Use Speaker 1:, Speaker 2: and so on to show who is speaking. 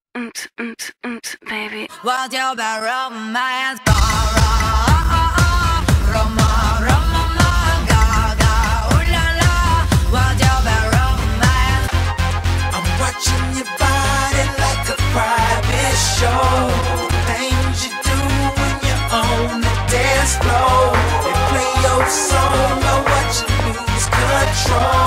Speaker 1: baby.
Speaker 2: What's your bad romance? Roma, Roma, Gaga, ooh la la. What's your bad romance? I'm watching your body like a private show. Things you do when you're on the dance floor. You play your song, but what you lose control.